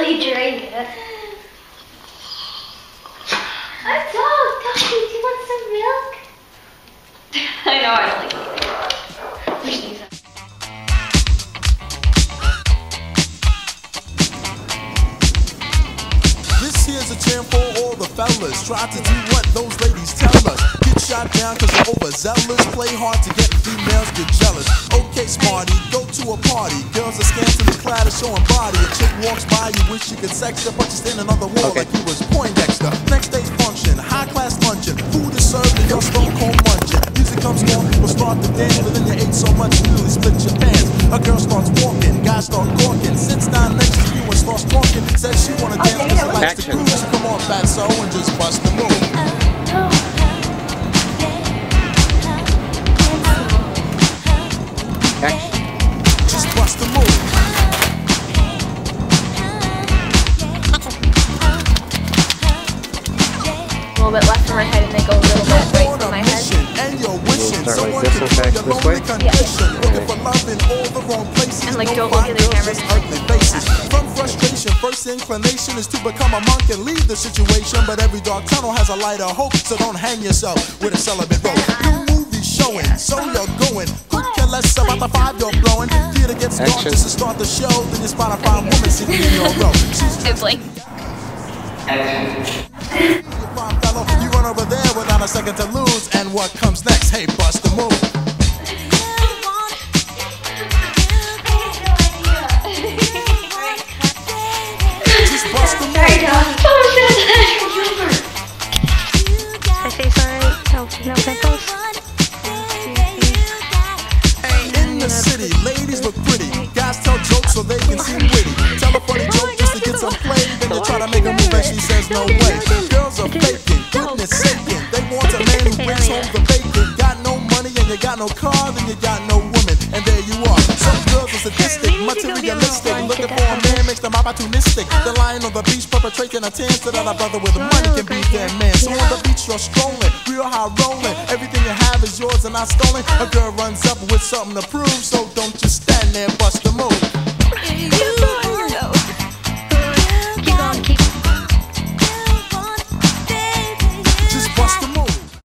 really drink it. I'm dog, Doggy, do you want some milk? I know, I don't like milk. We should use that. This here's a jam for all the fellas. Try to do what those ladies tell us. Get shot down cause you're overzealous. Play hard to get females get jealous. Okay, smarty, go to a party. Girls are scantily clad and showing body. A chick walks by, you wish you could sex her, but you're standing on the wall like you was Poindexter. Next day's function, high class luncheon. Food is served and you're stone cold munching. Music comes on, people start to dance, but then you ate so much you nearly split your pants. A girl starts walking, guys start gawking. Sits down next to you and starts talking. Says she wanna dance cause she likes to cruise. Come on, fatso, and just bust the move. Just bust the move. A little bit left from my head and then go a little bit right from my head. And you're wishing Start like someone this could and feel back your this way? lonely condition. Looking for love in all the wrong places. And like No don't look fine at the girls, camera, just just ugly faces. From frustration, first inclination is to become a monk and leave the situation. But every dark tunnel has a light of hope, so don't hang yourself with a celibate rope. New movies showing, so you're going. Could care less about the 5 you're blowing. Theater gets dark just to start the show. Then you spot a fine woman sitting in your row. It's like you run over there without a second to lose. And what comes next? Hey, bust the move. Just bust the move. I say sorry. No pickles. In the city, ladies look pretty. Guys tell jokes so they can seem witty. Tell a funny joke just to get some play. Then you try to make a move and she says no way. Girls are faking, goodness saking. They want a man who brings home the bacon. Got no money and you got no car, then you got no woman. And there you are. Some girls are sadistic, materialistic. Looking for a man makes them opportunistic. They're lying on the beach perpetrating a tan so that a brother with money can be their man. So on the beach you're strolling, real high rolling. Everything you have is yours and not stolen. A girl runs up with something to prove, so don't just